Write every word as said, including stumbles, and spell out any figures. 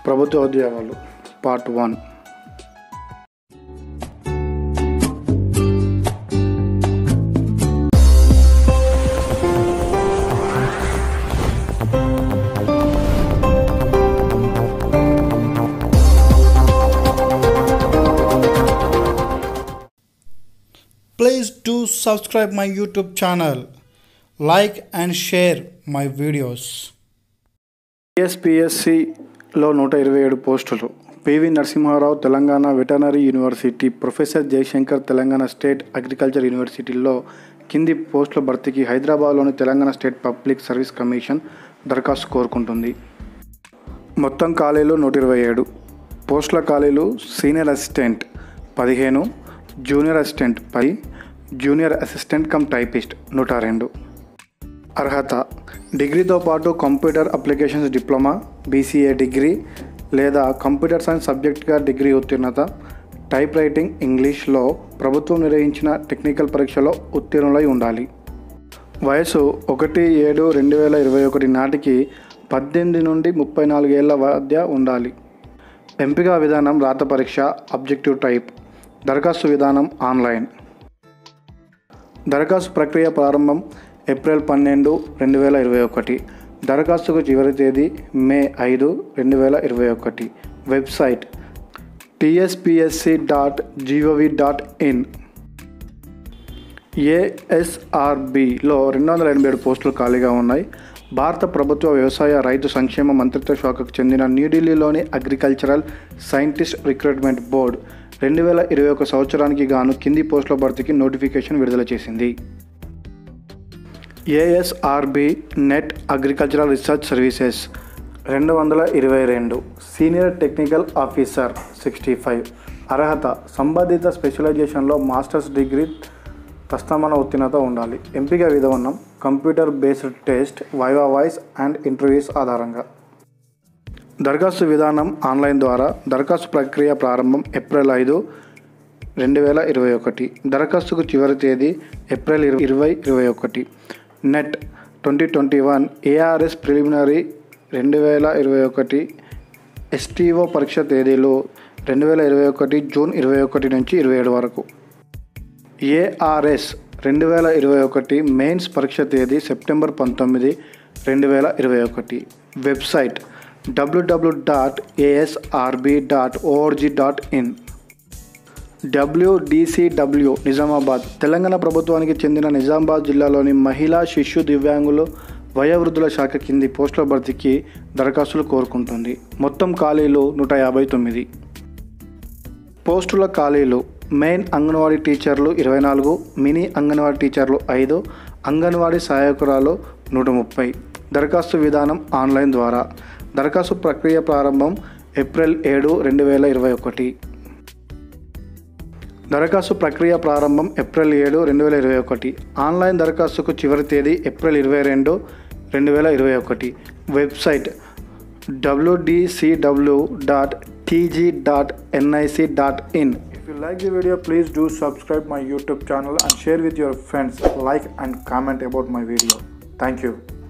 ప్రభుత్వ ఉద్యోగాలు part one. Please do subscribe my YouTube channel, like and share my videos. T S P S C లో నూట ఇరవై ఏడు పోస్టులు. P V Narasimharao Telangana veterinary university, professor Jayashankar Telangana state agriculture యూనివర్సిటీల్లో కింది పోస్టుల భర్తీకి హైదరాబాద్లోని Telangana state public service commission దరఖాస్తు కోరుకుంటుంది. మొత్తం ఖాళీలు నూట ఇరవై ఏడు. పోస్టుల ఖాళీలు: సీనియర్ అసిస్టెంట్ పదిహేను, జూనియర్ అసిస్టెంట్ పది, జూనియర్ అసిస్టెంట్ కమ్ టైపిస్ట్ నూట రెండు. అర్హత: డిగ్రీతో పాటు computer applications diploma, BCA degree లేదా కంప్యూటర్ సైన్స్ సబ్జెక్ట్గా డిగ్రీ ఉత్తీర్ణత, టైప్ రైటింగ్ ఇంగ్లీష్లో ప్రభుత్వం నిర్వహించిన టెక్నికల్ పరీక్షలో ఉత్తీర్ణులై ఉండాలి. వయసు ఒకటి ఏడు రెండు వేల ఇరవై ఒకటి నాటికి పద్దెనిమిది నుండి ముప్పై నాలుగేళ్ల మధ్య ఉండాలి. ఎంపిక విధానం రాత పరీక్ష, అబ్జెక్టివ్ టైప్. దరఖాస్తు విధానం ఆన్లైన్. దరఖాస్తు ప్రక్రియ ప్రారంభం ఏప్రిల్ పన్నెండు రెండు వేల ఇరవై ఒకటి. దరఖాస్తుకు చివరి తేదీ మే ఐదు రెండు వేల ఇరవై ఒకటి. Website TSPSC dot GOV dot in. ఏఎస్ఆర్బిలో రెండు వందల ఎనభై ఏడు పోస్టులు ఖాళీగా ఉన్నాయి. భారత ప్రభుత్వ వ్యవసాయ రైతు సంక్షేమ మంత్రిత్వ శాఖకు చెందిన న్యూఢిల్లీలోని అగ్రికల్చరల్ సైంటిస్ట్ రిక్రూట్మెంట్ బోర్డు రెండు వేల ఇరవై ఒక సంవత్సరానికి గాను కింది పోస్టుల భర్తీకి నోటిఫికేషన్ విడుదల చేసింది. ASRB NET agricultural research services రెండు వందల ఇరవై రెండు. Senior technical officer sixty five. అర్హత: సంబంధిత స్పెషలైజేషన్లో మాస్టర్స్ డిగ్రీ ప్రస్తావన ఉత్తీర్ణత ఉండాలి. ఎంపిక విధానం computer based test, viva voce and interviews ఆధారంగా. దరఖాస్తు విధానం ఆన్లైన్ ద్వారా. దరఖాస్తు ప్రక్రియ ప్రారంభం ఏప్రిల్ ఐదు రెండు వేల ఇరవై ఒకటి. దరఖాస్తుకు చివరి తేదీ ఏప్రిల్ ఇరవై ఇరవై ఒకటి. NET twenty twenty one. ARS preliminary రెండు వేల ఇరవై ఒకటి. ఎస్టీఓ పరీక్ష తేదీలు రెండు వేల ఇరవై ఒకటి జూన్ ఇరవై ఒకటి నుంచి ఇరవై ఏడు వరకు. ఏఆర్ఎస్ రెండు వేల ఇరవై ఒకటి మెయిన్స్ పరీక్ష తేదీ సెప్టెంబర్ పంతొమ్మిది రెండు వేల ఇరవై ఒకటి. Website WWW dot ASRB dot ORG dot in. WDCW Nizamabad Telangana ప్రభుత్వానికి చెందిన నిజామాబాద్ జిల్లాలోని మహిళా, శిశు, దివ్యాంగులు, వయోవృద్ధుల శాఖ కింది పోస్టుల భర్తీకి దరఖాస్తులు కోరుకుంటుంది. మొత్తం ఖాళీలు నూట యాభై తొమ్మిది. పోస్టుల ఖాళీలు: మెయిన్ అంగన్వాడీ టీచర్లు ఇరవై నాలుగు, మినీ అంగన్వాడీ టీచర్లు ఐదు, అంగన్వాడీ సహాయకురాలు నూట ముప్పై. దరఖాస్తు విధానం ఆన్లైన్ ద్వారా. దరఖాస్తు ప్రక్రియ ప్రారంభం ఏప్రిల్ ఏడు రెండు వేల ఇరవై ఒకటి. దరఖాస్తు ప్రక్రియ ప్రారంభం ఏప్రిల్ ఏడు రెండు వేల ఇరవై ఒకటి. ఆన్లైన్ దరఖాస్తుకు చివరి తేదీ ఏప్రిల్ ఇరవై రెండు రెండు వేల ఇరవై ఒకటి. Website WDCW dot TG dot NIC dot in. If you like the video, please do subscribe my YouTube channel and share with your friends. Like and comment about my video. Thank you.